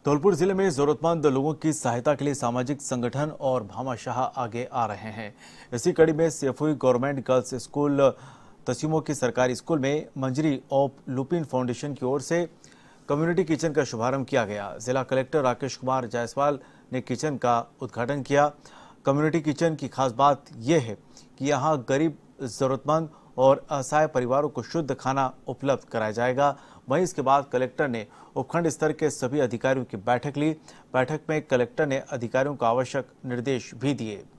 धौलपुर जिले में जरूरतमंद लोगों की सहायता के लिए सामाजिक संगठन और भामाशाह आगे आ रहे हैं। इसी कड़ी में सेफुई गवर्नमेंट गर्ल्स स्कूल तस्यूमो की सरकारी स्कूल में मंजरी ऑफ लुपिन फाउंडेशन की ओर से कम्युनिटी किचन का शुभारंभ किया गया। जिला कलेक्टर राकेश कुमार जायसवाल ने किचन का उद्घाटन किया। कम्युनिटी किचन की खास बात यह है कि यहाँ गरीब, जरूरतमंद और असहाय परिवारों को शुद्ध खाना उपलब्ध कराया जाएगा। वहीं इसके बाद कलेक्टर ने उपखंड स्तर के सभी अधिकारियों की बैठक ली। बैठक में कलेक्टर ने अधिकारियों को आवश्यक निर्देश भी दिए।